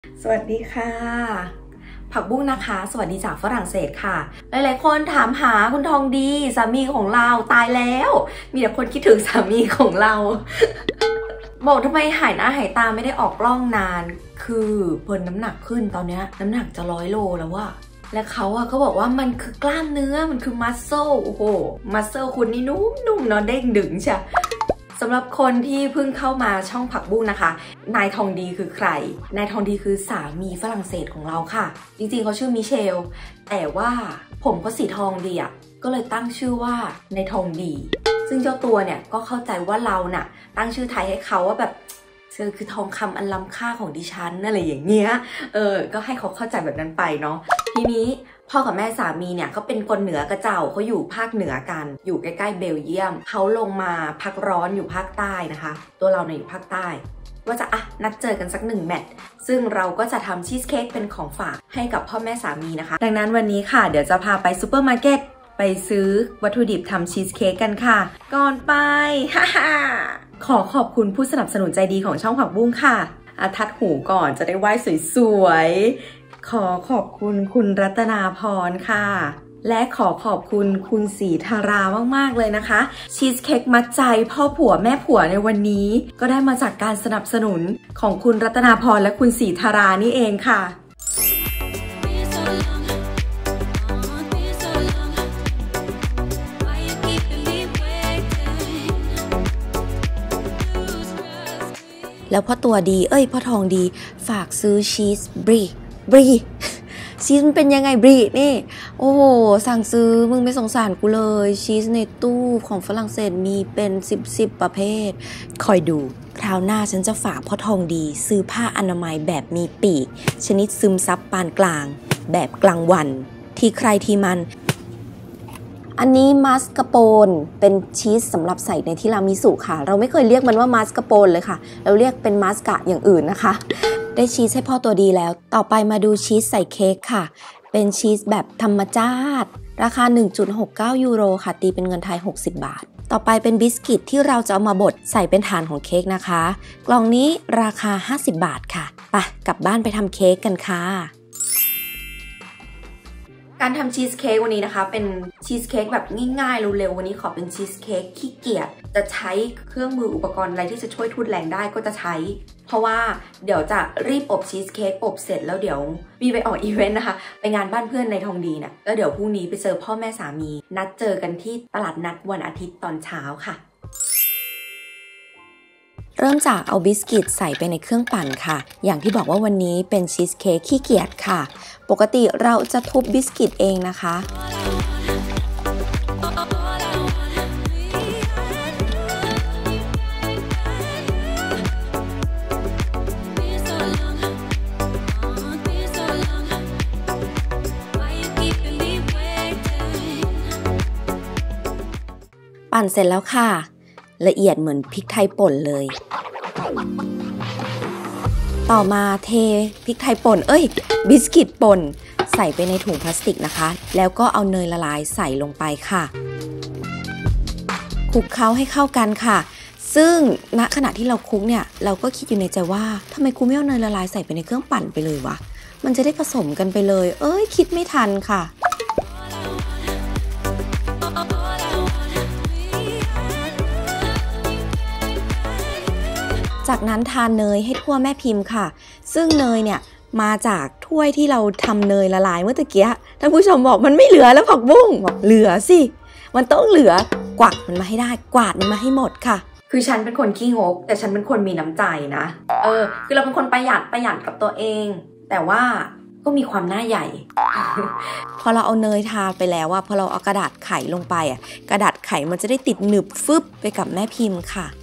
สวัสดีค่ะผักบุ้งนะคะสวัสดีจากฝรั่งเศสค่ะหลายๆคนถามหาคุณทองดีสามีของเราตายแล้วมีแต่คนคิดถึงสามีของเรา บอกทำไมหายหน้าหายตาไม่ได้ออกกล้องนานคือเพิ่นน้ำหนักขึ้นตอนนี้น้ำหนักจะ100 โลแล้วว่ะและเขาก็บอกว่ามันคือกล้ามเนื้อมันคือมัสเซลโอ้โหมัสเซลคุณนี่นุ่มๆเนาะเด้งดึงใช่สำหรับคนที่เพิ่งเข้ามาช่องผักบุ้งนะคะนายทองดีคือใครนายทองดีคือสามีฝรั่งเศสของเราค่ะจริงๆเขาชื่อมิเชลแต่ว่าผมก็สีทองดีอ่ะก็เลยตั้งชื่อว่านายทองดีซึ่งเจ้าตัวเนี่ยก็เข้าใจว่าเราน่ะตั้งชื่อไทยให้เขาว่าแบบเธอคือทองคำอันล้ำค่าของดิฉันอะไรอย่างเงี้ยก็ให้เขาเข้าใจแบบนั้นไปเนาะทีนี้พ่อกับแม่สามีเนี่ยเขาเป็นคนเหนือกระเจ้าเขาอยู่ภาคเหนือกันอยู่ใกล้ๆเบลเยียมเขาลงมาพักร้อนอยู่ภาคใต้นะคะตัวเราเนี่ยอยู่ภาคใต้ว่าจะนัดเจอกันสัก1 แมตช์ซึ่งเราก็จะทำชีสเค้กเป็นของฝากให้กับพ่อแม่สามีนะคะดังนั้นวันนี้ค่ะเดี๋ยวจะพาไปซูเปอร์มาร์เก็ตไปซื้อวัตถุดิบทำชีสเค้กกันค่ะก่อนไปขอบคุณผู้สนับสนุนใจดีของช่องผักบุ้งค่ะทัดหูก่อนจะได้ไหว้สวยๆขอบคุณคุณรัตนาพรค่ะและขอบคุณคุณศรีธารามากๆเลยนะคะชีสเค้กมัดใจพ่อผัวแม่ผัวในวันนี้ก็ได้มาจากการสนับสนุนของคุณรัตนาพรและคุณศรีธารานี่เองค่ะแล้วพ่อตัวดีพ่อทองดีฝากซื้อชีสบรีชีสมันเป็นยังไงบรีนี่โอ้โหสั่งซื้อมึงไม่สงสารกูเลยชีสในตู้ของฝรั่งเศสมีเป็น10ประเภทคอยดูคราวหน้าฉันจะฝากพ่อทองดีซื้อผ้าอนามัยแบบมีปีกชนิดซึมซับปานกลางแบบกลางวันที่ใครที่มันอันนี้มัสกาโปนเป็นชีสสำหรับใส่ในทีรามิสุค่ะเราไม่เคยเรียกมันว่ามัสกาโปนเลยค่ะเราเรียกเป็นมัสกะอย่างอื่นนะคะได้ชีสให้พ่อตัวดีแล้วต่อไปมาดูชีสใส่เค้กค่ะเป็นชีสแบบธรรมชาติราคา 1.69 ยูโรค่ะตีเป็นเงินไทย60 บาทต่อไปเป็นบิสกิตที่เราจะเอามาบดใส่เป็นฐานของเค้กนะคะกล่องนี้ราคา50 บาทค่ะไปกลับบ้านไปทำเค้กกันค่ะการทำชีสเค้กวันนี้นะคะเป็นชีสเค้กแบบง่ายๆเร็วๆวันนี้ขอเป็นชีสเค้กขี้เกียจจะใช้เครื่องมืออุปกรณ์อะไรที่จะช่วยทุ่นแรงได้ก็จะใช้เพราะว่าเดี๋ยวจะรีบอบชีสเค้กอบเสร็จแล้วเดี๋ยวมีไปออกอีเวนต์นะคะไปงานบ้านเพื่อนในทองดีเนี่ยแล้วเดี๋ยวพรุ่งนี้ไปเจอพ่อแม่สามีนัดเจอกันที่ตลาดนัดวันอาทิตย์ตอนเช้าค่ะเริ่มจากเอาบิสกิตใส่ไปในเครื่องปั่นค่ะอย่างที่บอกว่าวันนี้เป็นชีสเค้กขี้เกียจค่ะปกติเราจะทุบบิสกิตเองนะคะปั่นเสร็จแล้วค่ะละเอียดเหมือนพริกไทยป่นเลยต่อมาเทพริกไทยป่นบิสกิตป่นใส่ไปในถุงพลาสติกนะคะแล้วก็เอาเนยละลายใส่ลงไปค่ะคลุกเคล้าให้เข้ากันค่ะซึ่งณขณะที่เราคลุกเนี่ยเราก็คิดอยู่ในใจว่าทำไมกูไม่เอาเนยละลายใส่ไปในเครื่องปั่นไปเลยวะมันจะได้ผสมกันไปเลยคิดไม่ทันค่ะจากนั้นทาเนยให้ทั่วแม่พิมพ์ค่ะซึ่งเนยเนี่ยมาจากถ้วยที่เราทำเนยละลายเมื่อตะกี้ท่านผู้ชมบอกมันไม่เหลือแล้วผักบุ้งบอกเหลือสิมันต้องเหลือกวักมันมาให้ได้กวาดมันมาให้หมดค่ะคือฉันเป็นคนขี้งกแต่ฉันเป็นคนมีน้ำใจนะคือเราเป็นคนประหยัดกับตัวเองแต่ว่าก็มีความหน้าใหญ่ พอเราเอาเนยทาไปแล้วพอเราเอากระดาษไขลงไปกระดาษไขมันจะได้ติดหนึบฟึบไปกับแม่พิมพ์ค่ะ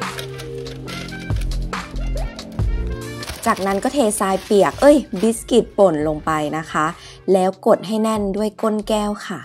จากนั้นก็เททรายเปียกบิสกิตป่นลงไปนะคะแล้วกดให้แน่นด้วยก้นแก้วค่ะ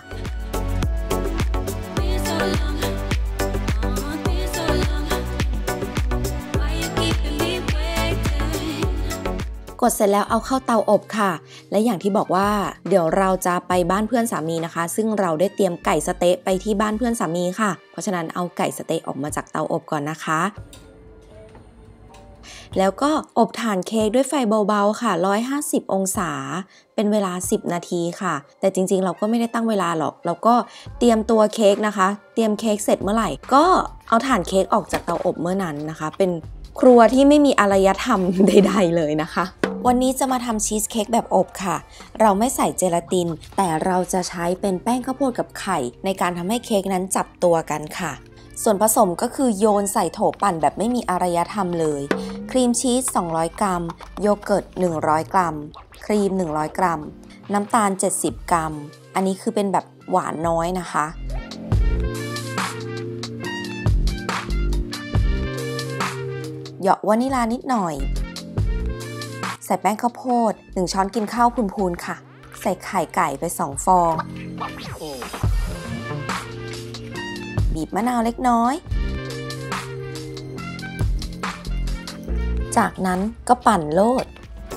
กดเสร็จแล้วเอาเข้าเตาอบค่ะและอย่างที่บอกว่าเดี๋ยวเราจะไปบ้านเพื่อนสามีนะคะซึ่งเราได้เตรียมไก่สะเต๊ะไปที่บ้านเพื่อนสามีค่ะเพราะฉะนั้นเอาไก่สะเต๊ะออกมาจากเตาอบก่อนนะคะแล้วก็อบฐานเค้กด้วยไฟเบาๆค่ะ150องศาเป็นเวลา10นาทีค่ะแต่จริงๆเราก็ไม่ได้ตั้งเวลาหรอกเราก็เตรียมตัวเค้กนะคะเตรียมเค้กเสร็จเมื่อไหร่ก็เอาฐานเค้กออกจากเตาอบเมื่อนั้นนะคะเป็นครัวที่ไม่มีอารยธรรมใดๆเลยนะคะวันนี้จะมาทำชีสเค้กแบบอบค่ะเราไม่ใส่เจลาตินแต่เราจะใช้เป็นแป้งข้าวโพดกับไข่ในการทำให้เค้กนั้นจับตัวกันค่ะส่วนผสมก็คือโยนใส่โถปั่นแบบไม่มีอารยธรรมเลยครีมชีส200กรัมโยเกิร์ต100กรัมครีม100กรัมน้ำตาล70กรัมอันนี้คือเป็นแบบหวานน้อยนะคะเหยาะวานิลานิดหน่อยใส่แป้งข้าวโพด1ช้อนกินข้าวพูนๆค่ะใส่ไข่ไก่ไป2ฟองบีบมะนาวเล็กน้อยจากนั้นก็ปั่นโลด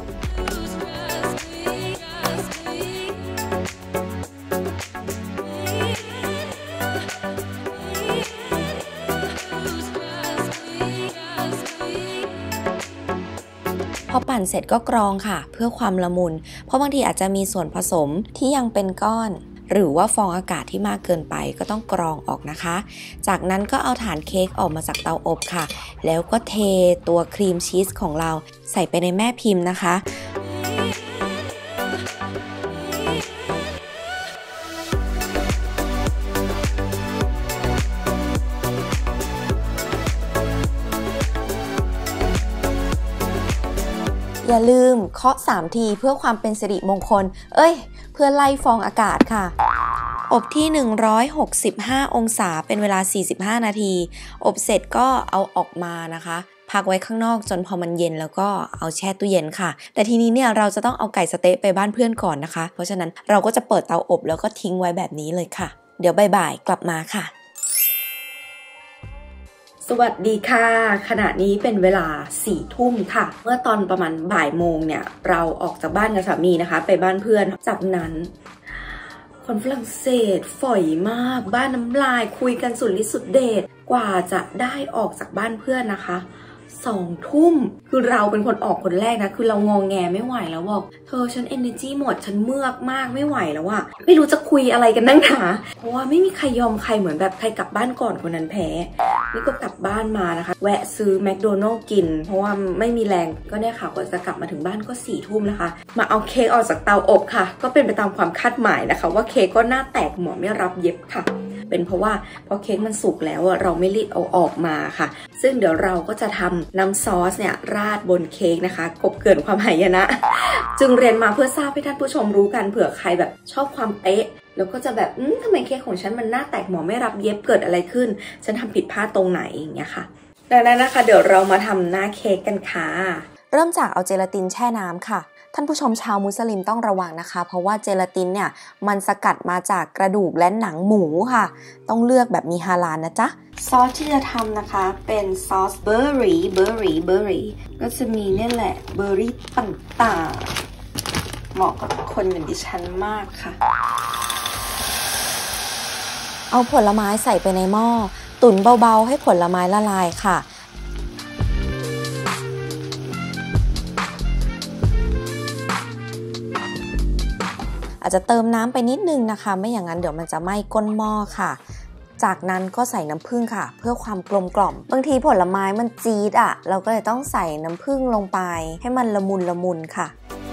พอปั่นเสร็จก็กรองค่ะเพื่อความละมุนเพราะบางทีอาจจะมีส่วนผสมที่ยังเป็นก้อนหรือว่าฟองอากาศที่มากเกินไปก็ต้องกรองออกนะคะจากนั้นก็เอาฐานเค้กออกมาจากเตาอบค่ะแล้วก็เทตัวครีมชีสของเราใส่ไปในแม่พิมพ์นะคะอย่าลืมเคาะ3ทีเพื่อความเป็นสิริมงคลเพื่อไล่ฟองอากาศค่ะอบที่165องศาเป็นเวลา45นาทีอบเสร็จก็เอาออกมานะคะพักไว้ข้างนอกจนพอมันเย็นแล้วก็เอาแช่ตู้เย็นค่ะแต่ทีนี้เนี่ยเราจะต้องเอาไก่สะเต๊ะไปบ้านเพื่อนก่อนนะคะเพราะฉะนั้นเราก็จะเปิดเตาอบแล้วก็ทิ้งไว้แบบนี้เลยค่ะเดี๋ยวบ่ายๆกลับมาค่ะสวัสดีค่ะขณะนี้เป็นเวลา4 ทุ่มค่ะเมื่อตอนประมาณบ่ายโมงเนี่ยเราออกจากบ้านกับสามีนะคะไปบ้านเพื่อนจากนั้นคนฝรั่งเศสฝอยมากบ้านน้ำลายคุยกันสุดฤทธิ์สุดเดชกว่าจะได้ออกจากบ้านเพื่อนนะคะ2 ทุ่มคือเราเป็นคนออกคนแรกนะคือเรางองแงไม่ไหวแล้วบอกเธอฉัน energy หมดฉันเมือกมากไม่ไหวแล้วอะไม่รู้จะคุยอะไรกันนั่งหนาเพราะว่าไม่มีใครยอมใครเหมือนแบบใครกลับบ้านก่อนคนนั้นแพ้นี่ก็กลับบ้านมานะคะแวะซื้อแมคโดนัลด์กินเพราะว่าไม่มีแรงก็เนี่ยค่ะกว่าจะกลับมาถึงบ้านก็4 ทุ่มนะคะมาเอาเค้กออกจากเตาอบค่ะก็เป็นไปตามความคาดหมายนะคะว่าเค้กก็หน้าแตกหมอไม่รับเย็บค่ะเป็นเพราะว่าพอเค้กมันสุกแล้วเราไม่รีบเอาออกมาค่ะซึ่งเดี๋ยวเราก็จะทำน้ำซอสเนี่ยราดบนเค้กนะคะกบเกินความหายนะจึงเรียนมาเพื่อทราบให้ท่านผู้ชมรู้กันเผื่อใครแบบชอบความเป๊ะแล้วก็จะแบบทำไมเค้กของฉันมันหน้าแตกหมอไม่รับเย็บเกิดอะไรขึ้นฉันทำผิดพลาดตรงไหนอย่างเงี้ยค่ะดังนั้นนะคะเดี๋ยวเรามาทำหน้าเค้กกันค่ะเริ่มจากเอาเจลาตินแช่น้ำค่ะท่านผู้ชมชาวมุสลิมต้องระวังนะคะเพราะว่าเจลาตินเนี่ยมันสกัดมาจากกระดูกและหนังหมูค่ะต้องเลือกแบบมีฮาลาลนะจ๊ะซอสที่จะทำนะคะเป็นซอสเบอร์รี่ก็จะมีเนี่ยแหละเบอร์รี่ต่างๆเหมาะกับคนอย่างดิฉันมากค่ะเอาผลไม้ใส่ไปในหม้อตุ๋นเบาๆให้ผลไม้ละลายค่ะอาจจะเติมน้ำไปนิดนึงนะคะไม่อย่างนั้นเดี๋ยวมันจะไหม้ก้นหม้อค่ะจากนั้นก็ใส่น้ำผึ้งค่ะเพื่อความกลมกล่อมบางทีผลไม้มันจี๊ดเราก็เลยต้องใส่น้ำผึ้งลงไปให้มันละมุนค่ะ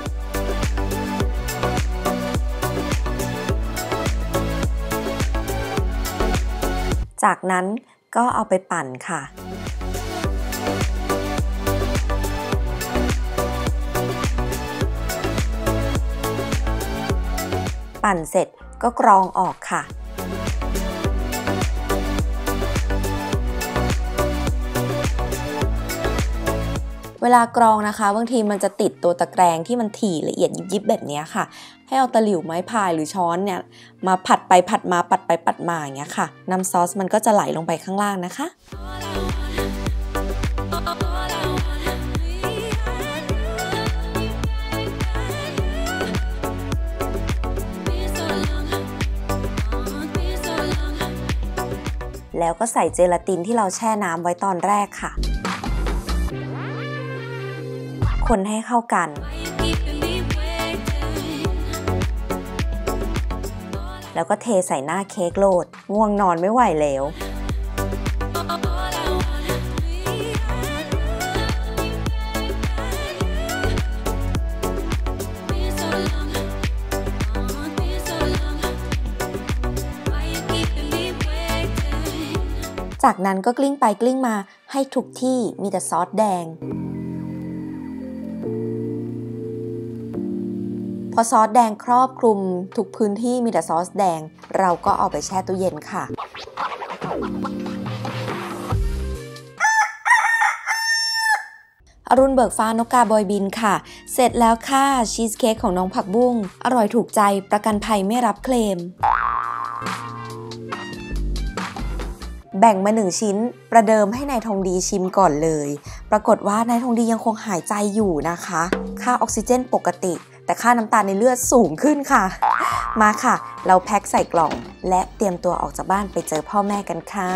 จากนั้นก็เอาไปปั่นค่ะปั่นเสร็จก็กรองออกค่ะเวลากรองนะคะบางทีมันจะติดตัวตะแกรงที่มันถี่ละเอียดยิบๆแบบนี้ค่ะให้เอาตะหลิวไม้พายหรือช้อนเนี่ยมาผัดไปผัดมาปัดไปปัดมาอย่างเงี้ยค่ะน้ำซอสมันก็จะไหลลงไปข้างล่างนะคะแล้วก็ใส่เจลาตินที่เราแช่น้ำไว้ตอนแรกค่ะคนให้เข้ากันแล้วก็เทใส่หน้าเค้กโรลง่วงนอนไม่ไหวแล้วจากนั้นก็กลิ้งไปกลิ้งมาให้ทุกที่มีแต่ซอสแดงพอซอสแดงครอบคลุมทุกพื้นที่มีแต่ซอสแดงเราก็เอาไปแช่ตู้เย็นค่ะอรุณเบิกฟ้านกกาบอยบินค่ะเสร็จแล้วค่ะชีสเค้กของน้องผักบุ้งอร่อยถูกใจประกันภัยไม่รับเคลมแบ่งมา1ชิ้นประเดิมให้นายทองดีชิมก่อนเลยปรากฏว่านายทองดียังคงหายใจอยู่นะคะค่าออกซิเจนปกติแต่ค่าน้ำตาลในเลือดสูงขึ้นค่ะมาค่ะเราแพ็คใส่กล่องและเตรียมตัวออกจากบ้านไปเจอพ่อแม่กันค่ะ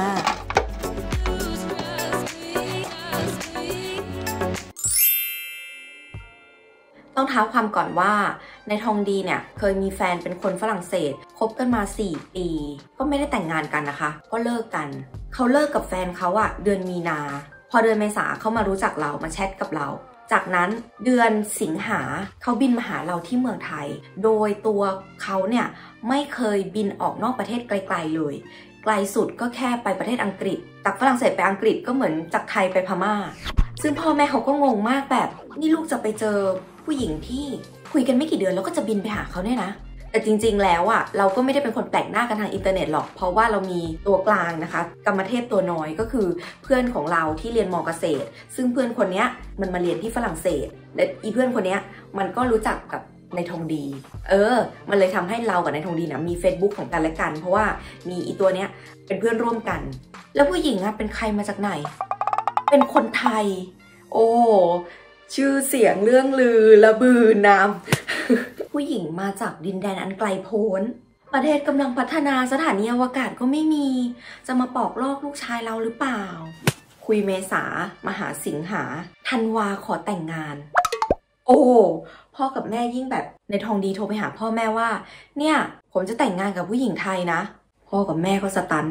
ต้องเท้าความก่อนว่าในทองดีเนี่ยเคยมีแฟนเป็นคนฝรั่งเศสคบกันมา4 ปีก็ไม่ได้แต่งงานกันนะคะก็เลิกกันเขาเลิกกับแฟนเขาอะเดือนมีนาพอเดือนเมษาเขามารู้จักเรามาแชทกับเราจากนั้นเดือนสิงหาเขาบินมาหาเราที่เมืองไทยโดยตัวเขาเนี่ยไม่เคยบินออกนอกประเทศไกลๆเลยไกลสุดก็แค่ไปประเทศอังกฤษจากฝรั่งเศสไปอังกฤษก็เหมือนจากไทยไปพม่าซึ่งพ่อแม่เขาก็งงมากแบบนี่ลูกจะไปเจอผู้หญิงที่คุยกันไม่กี่เดือนแล้วก็จะบินไปหาเขาเนี่ยนะแต่จริงๆแล้วอ่ะเราก็ไม่ได้เป็นคนแปลกหน้ากันทางอินเทอร์เน็ตหรอกเพราะว่าเรามีตัวกลางนะคะกรรมเทพตัวน้อยก็คือเพื่อนของเราที่เรียนม.เกษตรซึ่งเพื่อนคนนี้มันมาเรียนที่ฝรั่งเศสและอีเพื่อนคนนี้มันก็รู้จักกับนายทองดีมันเลยทำให้เรากับนายทองดีนะมี Facebook ของกันและกันเพราะว่ามีอีตัวเนี้ยเป็นเพื่อนร่วมกันแล้วผู้หญิงอ่ะเป็นใครมาจากไหนเป็นคนไทยโอ้ชื่อเสียงเรื่องลือระบือนาม ผู้หญิงมาจากดินแดนอันไกลโพ้นประเทศกำลังพัฒนาสถานีอวกาศก็ไม่มีจะมาปอกลอกลูกชายเราหรือเปล่าคุยเมษามาหาสิงหาธันวาขอแต่งงานโอ้พ่อกับแม่ยิ่งแบบในทองดีโทรไปหาพ่อแม่ว่าเนี่ยผมจะแต่งงานกับผู้หญิงไทยนะพ่อกับแม่ก็สตัน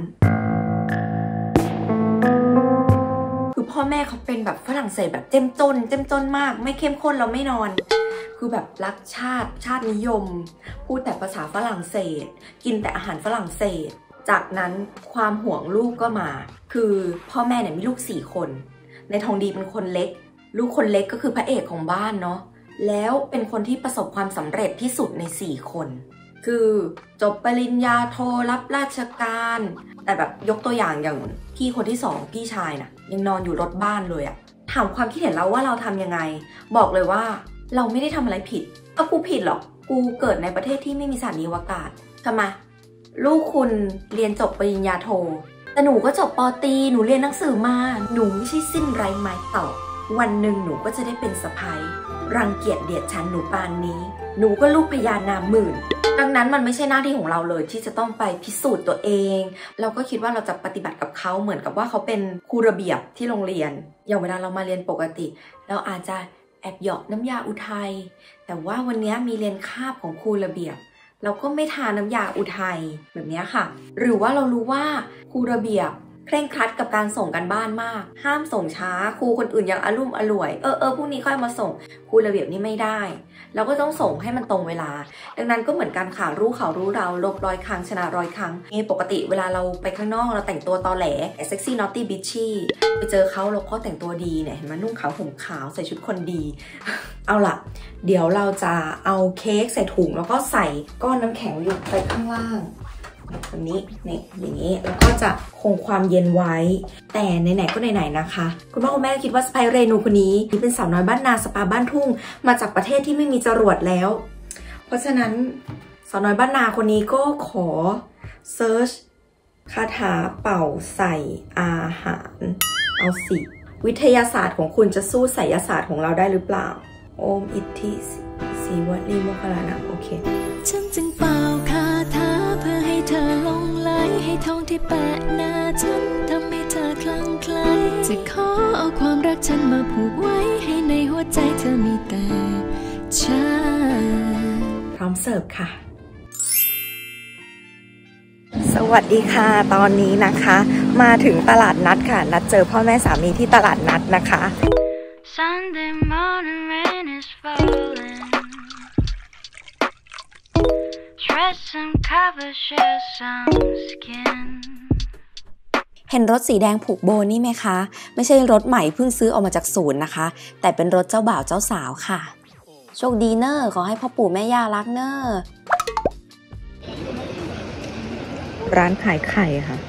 พ่อแม่เขาเป็นแบบฝรั่งเศสแบบเจ้มจนมากไม่เข้มข้นเราไม่นอนคือแบบรักชาตินิยมพูดแต่ภาษาฝรั่งเศสกินแต่อาหารฝรั่งเศสจากนั้นความห่วงลูกก็มาคือพ่อแม่เนี่ยมีลูก4 คนในทองดีเป็นคนเล็กลูกคนเล็กก็คือพระเอกของบ้านเนาะแล้วเป็นคนที่ประสบความสำเร็จที่สุดใน4 คนคือจบปริญญาโทรับราชการแต่แบบยกตัวอย่างพี่คนที่2พี่ชายนะยังนอนอยู่รถบ้านเลยอะถามความคิดเห็นเราว่าเราทำยังไงบอกเลยว่าเราไม่ได้ทำอะไรผิดก็กูผิดหรอกกูเกิดในประเทศที่ไม่มีสถานีอวกาศทำไมลูกคุณเรียนจบปริญญาโทแต่หนูก็จบป.ตรีหนูเรียนหนังสือมาหนูไม่ใช่สิ้นไร้ไม้ต่อวันหนึ่งหนูก็จะได้เป็นสะใภ้รังเกียจเดียดฉันหนูปานนี้หนูก็ลูกพญานามหมื่นดังนั้นมันไม่ใช่หน้าที่ของเราเลยที่จะต้องไปพิสูจน์ตัวเองเราก็คิดว่าเราจะปฏิบัติกับเขาเหมือนกับว่าเขาเป็นครูระเบียบที่โรงเรียนอย่างเวลาเรามาเรียนปกติเราอาจจะแอบเหยาะน้ำยาอุทัยแต่ว่าวันนี้มีเรียนคาบของครูระเบียบเราก็ไม่ทานน้ำยาอุทัยแบบนี้ค่ะหรือว่าเรารู้ว่าครูระเบียบเคร่งครัดกับการส่งกันบ้านมากห้ามส่งช้าครูคนอื่นยังอลุ่มอล่วยพรุ่งนี้ค่อยมาส่งครูระเบียบนี่ไม่ได้เราก็ต้องส่งให้มันตรงเวลาดังนั้นก็เหมือนกันค่ะรู้เขารู้เราลบ100 ครั้งชนะ100 ครั้งปกติเวลาเราไปข้างนอกเราแต่งตัวตอแหลเซ็กซี่นอตตี้บิชชี่ไปเจอเขาเราก็แต่งตัวดีเนี่ยเห็นไหมนุ่งขาวห่มขาวใส่ชุดคนดี เอาล่ะเดี๋ยวเราจะเอาเค้กใส่ถุงแล้วก็ใส่ก้อนน้ำแข็งลงไปข้างล่างแบบนี้นี่อย่างนี้แล้วก็จะคงความเย็นไว้แต่ไหนๆก็ไหนๆนะคะคุณพ่อคุณแม่คิดว่าสไปเรนูคนนี้เป็นสาวน้อยบ้านนาสปาบ้านทุ่งมาจากประเทศที่ไม่มีจรวดแล้วเพราะฉะนั้นสาวน้อยบ้านนาคนนี้ก็ขอเซิร์ชคาถาเป่าใส่อาหารเอาสิวิทยาศาสตร์ของคุณจะสู้ไสยศาสตร์ของเราได้หรือเปล่าโอมอิทธิสีวัดลีโมคลานะโอเคฉันจึงเป่าคาถาเพื่อให้เธอลงไหลให้ทองที่แปะหน้าฉันทำให้เธอคลั่งไคล้จะขอเอาความรักฉันมาผูกไว้ให้ในหัวใจเธอมีแต่ฉันพร้อมเสิร์ฟค่ะสวัสดีค่ะตอนนี้นะคะมาถึงตลาดนัดค่ะนัดเจอพ่อแม่สามีที่ตลาดนัดนะคะ Sunday morning rain is falling Dress some cover share some skin เห็นรถสีแดงผูกโบนี่ไหมคะไม่ใช่รถใหม่เพิ่งซื้อออกมาจากศูนย์นะคะแต่เป็นรถเจ้าบ่าวเจ้าสาวค่ะโชคดีเนอร์ขอให้พ่อปู่แม่ย่ารักเนอร์ร้านขายไข่ค่ะ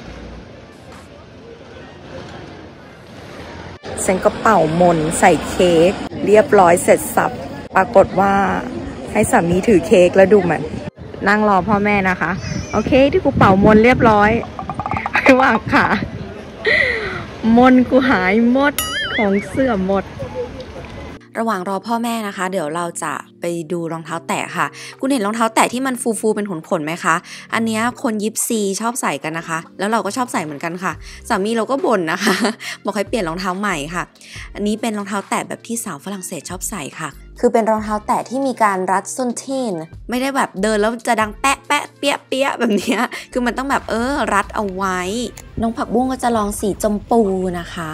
ฉันก็เป่ามนใส่เค้กเรียบร้อยเสร็จสับปรากฏว่าให้สามีถือเค้กแล้วดูมันนั่งรอพ่อแม่นะคะโอเคที่กูเป่ามนเรียบร้อยไม่ว่าค่ะมนกูหายหมดของเสื่อมหมดระหว่างรอพ่อแม่นะคะเดี๋ยวเราจะไปดูรองเท้าแตะค่ะคุณเห็นรองเท้าแตะที่มันฟูๆเป็นขนๆไหมคะอันนี้คนยิปซีชอบใส่กันนะคะแล้วเราก็ชอบใส่เหมือนกันค่ะสามีเราก็บ่นนะคะบอกให้เปลี่ยนรองเท้าใหม่ค่ะอันนี้เป็นรองเท้าแตะแบบที่สาวฝรั่งเศสชอบใส่ค่ะคือเป็นรองเท้าแตะที่มีการรัดส้นตีนไม่ได้แบบเดินแล้วจะดังแปะแปะเปี้ยเปี้ยแบบนี้คือมันต้องแบบรัดเอาไว้น้องผักบุ้งก็จะลองสีชมพูนะคะ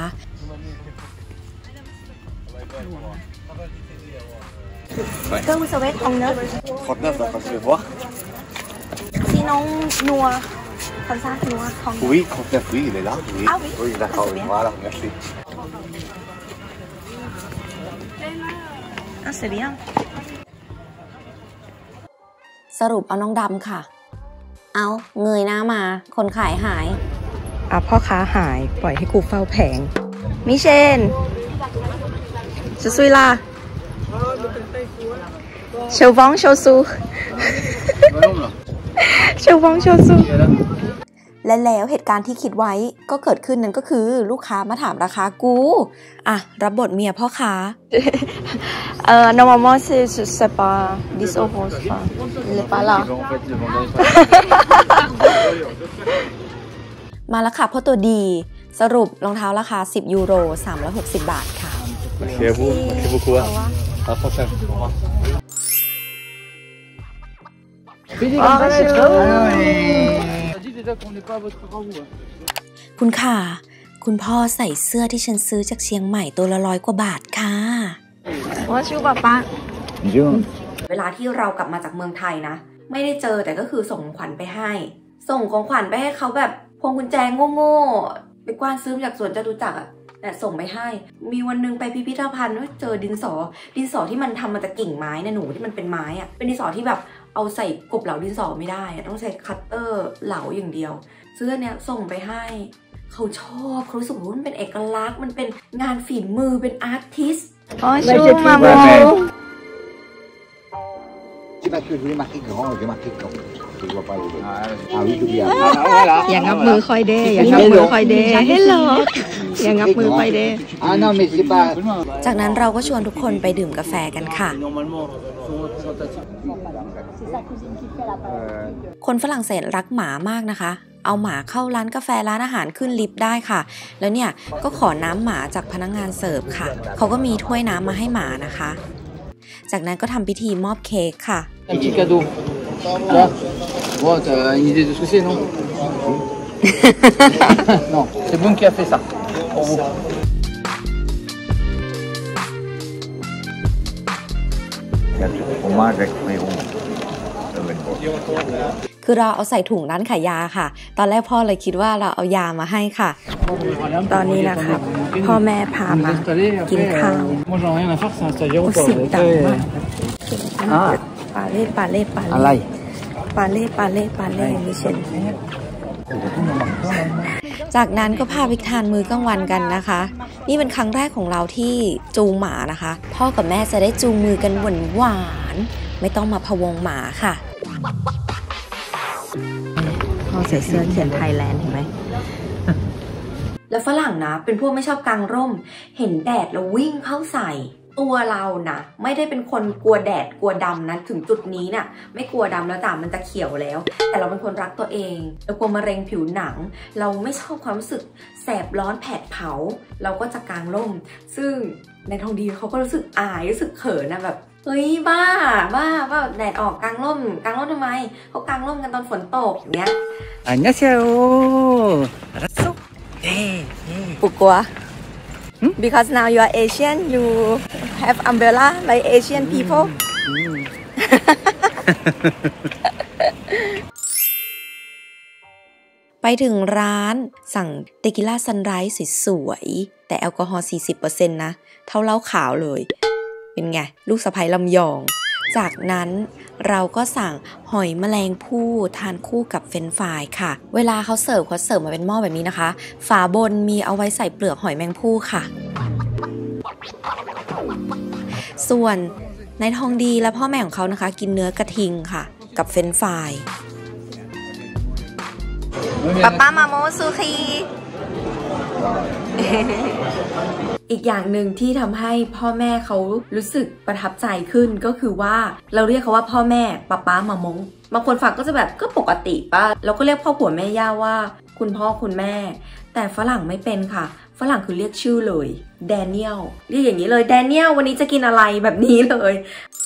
Que vous savez 39 39 d'accord, je vais voir. Sinon, noir. Comme ça, noir, 39. Oui, 39, oui, il est là. Oui, ah, oui, oui d'accord, oui. Voilà, merci. Ah, c'est bien. สรุปเอาน้องดำค่ะเอาเงยหน้ามาคนขายหายพ่อค้าหายปล่อยให้กูเฝ้าแผงมิเชนจะซุยล่ะเชลวองโชซูเชลวองโชซูและแล้วเหตุการณ์ที่คิดไว้ก็เกิดขึ้นนั่นก็คือลูกค้ามาถามราคากูรับบทเมียพ่อค้าnormalement c'est pas 10 euros il est pas là มาแล้วค่ะพ่อตัวดีสรุปรองเท้าราคา10 ยูโร360 บาทค่ะ Merci à vous, merci beaucoup. À la prochaine. Au revoir. คุณค่ะคุณพ่อใส่เสื้อที่ฉันซื้อจากเชียงใหม่ตัวละ100 กว่าบาทค่ะว่าชื่อป้าเวลาที่เรากลับมาจากเมืองไทยนะไม่ได้เจอแต่ก็คือส่งของขวัญไปให้ส่งของขวัญไปให้เขาแบบพวงกุญแจโง่ๆไปกว้านซื้อจากสวนจตุจักรแต่ส่งไปให้มีวันนึงไปพิพิธภัณฑ์เจอดินสอที่มันทำมาจากกิ่งไม้นะหนูที่มันเป็นไม้เป็นดินสอที่แบบเอาใส่กบเหลาดินสอไม่ได้ต้องใช้คัตเตอร์เหลาอย่างเดียวซื้อเนี้ยส่งไปให้เขาชอบเขารู้สึกว่ามันเป็นเอกลักษณ์มันเป็นงานฝีมือเป็นอาร์ติสต์ชูมาโมอย่างงับมือคอยเด้อย่างงับมือคอยเด้เฮลโลอย่างงับมือคอยเด้จากนั้นเราก็ชวนทุกคนไปดื่มกาแฟกันค่ะคนฝรั่งเศสรักหมามากนะคะเอาหมาเข้าร้านกาแฟร้านอาหารขึ้นลิฟต์ได้ค่ะแล้วเนี่ยก็ขอน้ำหมาจากพนักงานเสิร์ฟค่ะเขาก็มีถ้วยน้ำมาให้หมานะคะจากนั้นก็ทำพิธีมอบเค้กค่ะ petit cadeau. Là. Bon, t'as une idée de ce que c'est, non? Non, c'est Boom qui a fait ça. Pour vous. คือเราเอาใส่ถุงร้านขายยาค่ะตอนแรกพ่อเลยคิดว่าเราเอายามาให้ค่ะตอนนี้นะคะพ่อแม่พามากินข้าวเสียงดังมากปาเล่มิเชนจากนั้นก็พาไปทานมื้อกลางวันกันนะคะนี่เป็นครั้งแรกของเราที่จูงหมานะคะพ่อกับแม่จะได้จูงมือกันหวานๆไม่ต้องมาพะวงหมาค่ะพ่อใส่เสื้อเขียนไทยแลนด์เห็นไหมแล้วฝรั่งนะเป็นพวกไม่ชอบกางร่มเห็นแดดแล้ววิ่งเข้าใส่ตัวเรานะไม่ได้เป็นคนกลัวแดดกลัวดำนะถึงจุดนี้เนี่ยไม่กลัวดำแล้วแต่มันจะเขียวแล้วแต่เราเป็นคนรักตัวเองเรากลัวมะเร็งผิวหนังเราไม่ชอบความรู้สึกแสบร้อนแผดเผาเราก็จะกางร่มซึ่งในทองดีเขาก็รู้สึกอายรู้สึกเขินนะแบบเฮ้ยบ้าแดดออกกางร่มทำไมเขากางร่มกันตอนฝนตกเนี้ย 안녕하세요. 알았어? Pourquoi? Because now you are Asian, you have umbrella like Asian people. ไปถึงร้านสั่งเตกิล่าซันไรส์สวยๆแต่แอลกอฮอล์ 40% นะเท่าเหล้าขาวเลยเป็นไงลูกสะใภ้ลำยองจากนั้นเราก็สั่งหอยแมลงภู่ทานคู่กับเฟรนช์ฟรายค่ะเวลาเขาเสิร์ฟมาเป็นหม้อแบบนี้นะคะฝาบนมีเอาไว้ใส่เปลือกหอยแมงภู่ค่ะส่วนนายทองดีและพ่อแม่ของเขานะคะกินเนื้อกระทิงค่ะกับเฟรนช์ฟรายป้ามาโมซูคีอีกอย่างหนึ่งที่ทำให้พ่อแม่เขารู้สึกประทับใจขึ้นก็คือว่าเราเรียกเขาว่าพ่อแม่ป้ามามงบางคนฟังก็จะแบบก็ปกติป่ะเราก็เรียกพ่อผัวแม่ย่าว่าคุณพ่อคุณแม่แต่ฝรั่งไม่เป็นค่ะฝรั่งคือเรียกชื่อเลยแดเนียลเรียกอย่างนี้เลยแดเนียลวันนี้จะกินอะไรแบบนี้เลย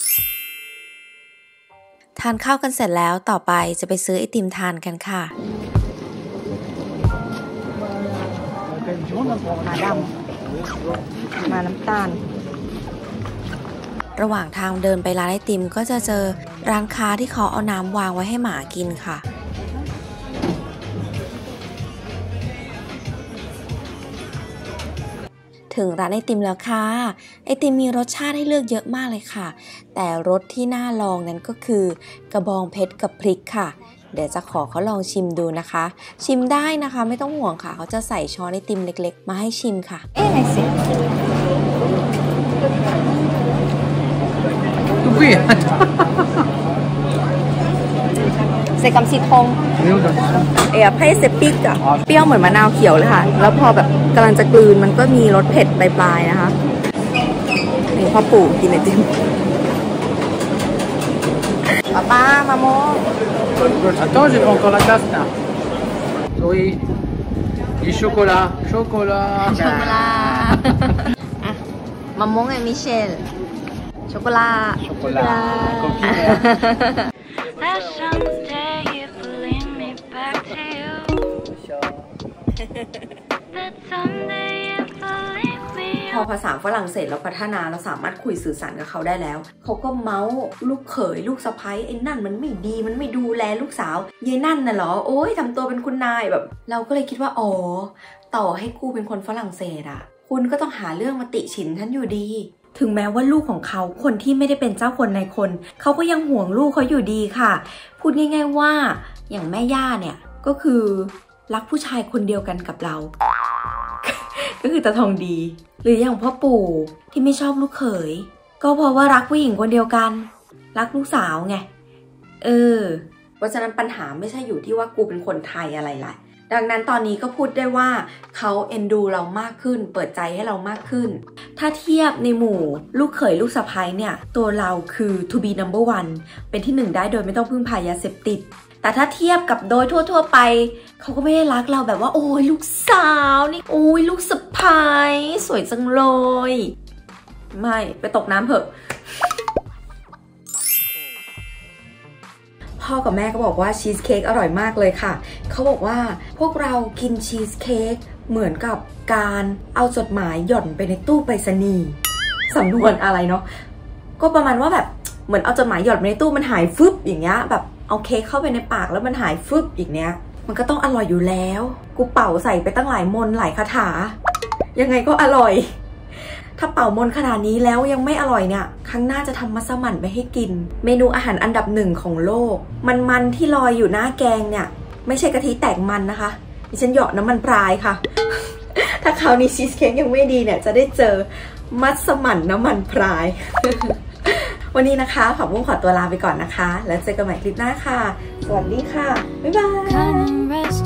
ทานข้าวกันเสร็จแล้วต่อไปจะไปซื้อไอติมทานกันค่ะมาดำมาน้ำตาลระหว่างทางเดินไปร้านไอติมก็จะเจอร้านค้าที่เขาเอาน้ำวางไว้ให้หมากินค่ะถึงร้านไอติมแล้วค่ะไอติมมีรสชาติให้เลือกเยอะมากเลยค่ะแต่รสที่น่าลองนั้นก็คือกระบองเพชรกับพริกค่ะเดี๋ยวจะขอเขาลองชิมดูนะคะชิมได้นะคะไม่ต้องห่วงค่ะเขาจะใส่ช้อนไอติมเล็กๆมาให้ชิมค่ะไงสิใส่กำสีทงเพรสเซปิกอะเปรี้ยวเหมือนมะนาวเขียวเลยค่ะแล้วพอแบบกำลังจะกลืนมันก็มีรสเผ็ดปลายๆนะคะนี่พ่อปู่กินไอติมป้ามาโม Attends, j'ai pas encore la glace là. Oui. Du chocolat. Chocolat. อ่ะมะม่วงไงมิเชลช็อกโกแลต Chocolat. Coquille. That someday you will lead me back to you. That someday you will lead me. พอภาษาฝรั่งเศสเราพัฒนาเราสามารถคุยสื่อสารกับเขาได้แล้วเขาก็เมาส์ลูกเขยลูกสะใภ้ไอ้นั่นมันไม่ดีมันไม่ดูแลลูกสาวยายนั่นน่ะเหรอโอ้ยทำตัวเป็นคุณนายแบบเราก็เลยคิดว่าอ๋อต่อให้กูเป็นคนฝรั่งเศสอะคุณก็ต้องหาเรื่องมาติฉินฉันอยู่ดีถึงแม้ว่าลูกของเขาคนที่ไม่ได้เป็นเจ้าคนนายคนเขาก็ยังห่วงลูกเขาอยู่ดีค่ะพูดง่ายๆว่าอย่างแม่ย่าเนี่ยก็คือรักผู้ชายคนเดียวกันกับเรา ก็คือตาทองดีหรืออย่างพ่อปู่ที่ไม่ชอบลูกเขยก็เพราะว่ารักผู้หญิงคนเดียวกันรักลูกสาวไงเพราะฉะนั้นปัญหาไม่ใช่อยู่ที่ว่ากูเป็นคนไทยอะไรล่ะดังนั้นตอนนี้ก็พูดได้ว่าเขาเอ็นดูเรามากขึ้นเปิดใจให้เรามากขึ้นถ้าเทียบในหมู่ลูกเขยลูกสะใภ้เนี่ยตัวเราคือ to be number one เป็นที่หนึ่งได้โดยไม่ต้องพึ่งพายาเสพติดแต่ถ้าเทียบกับโดยทั่วๆไปเขาก็ไม่ได้รักเราแบบว่าโอ้ยลูกสาวนี่โอ้ยลูกสะใภ้สวยจังเลยไม่ไปตกน้ำเถอะพ่อกับแม่ก็บอกว่าชีสเค้กอร่อยมากเลยค่ะเขาบอกว่าพวกเรากินชีสเค้กเหมือนกับการเอาจดหมายหย่อนไปในตู้ไปรษณีย์สำนวนอะไรเนาะก็ประมาณว่าแบบเหมือนเอาจดหมายหย่อนไปในตู้มันหายฟึบอย่างเงี้ยแบบเอาเค้กเข้าไปในปากแล้วมันหายฟึบอย่างเนี้ยมันก็ต้องอร่อยอยู่แล้วกูเป่าใส่ไปตั้งหลายมนต์หลายคาถายังไงก็อร่อยถ้าเป่ามนต์ขนาดนี้แล้วยังไม่อร่อยเนี่ยครั้งหน้าจะทำมัสมั่นไปให้กินเมนูอาหารอันดับ1ของโลกมันที่ลอยอยู่หน้าแกงเนี่ยไม่ใช่กะทิแตกมันนะคะดิฉันเหยาะน้ำมันพรายค่ะ ถ้าคราวนี้ชีสเค้กยังไม่ดีเนี่ยจะได้เจอมัสมั่นน้ำมันพราย วันนี้นะคะผักบุ้งขอตัวลาไปก่อนนะคะแล้วเจอกันใหม่คลิปหน้าค่ะสวัสดีค่ะบ๊ายบาย